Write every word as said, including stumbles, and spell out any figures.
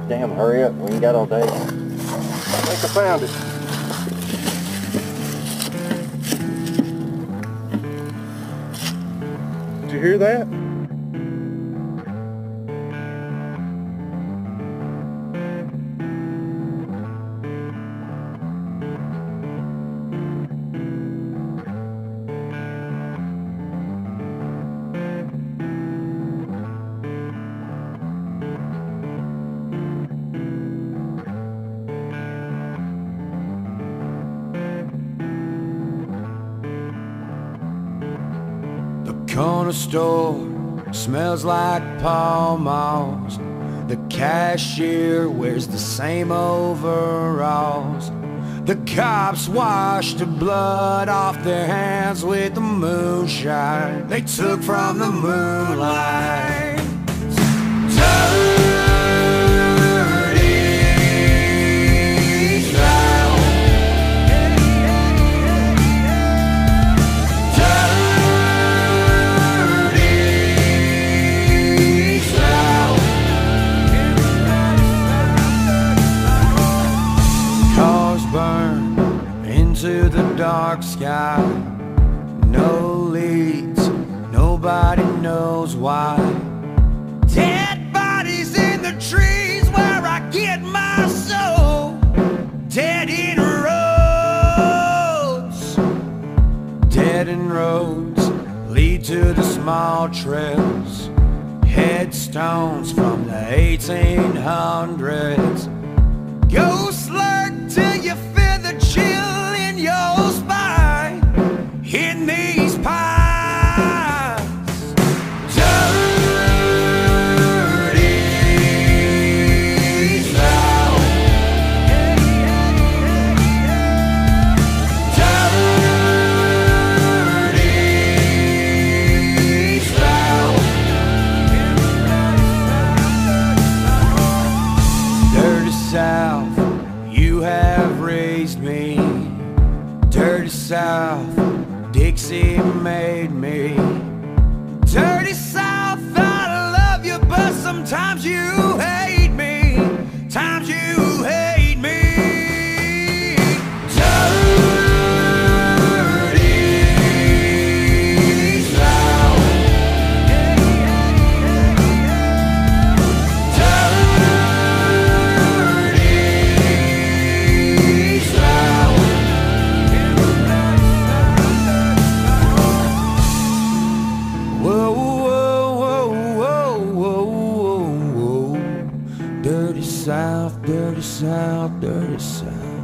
Damn, hurry up. We ain't got all day. I think I found it. Did you hear that? Corner store smells like Pall Malls. The cashier wears the same overalls. The cops wash the blood off their hands with the moonshine they took from the moonlight. Burn into the dark sky. No leads, nobody knows why. Dead bodies in the trees where I get my soul. Dead in roads. Dead in roads lead to the small trails. Headstones from the eighteen hundreds. Ghosts lurk till you feel the chill in your spine. In these pines, dirty South, dirty South, dirty South. You have raised me, dirty South, Dixie made me. Dirty South, I love you, but sometimes you hate me, times you hate me. Dirty South, South, dirty South, dirty South.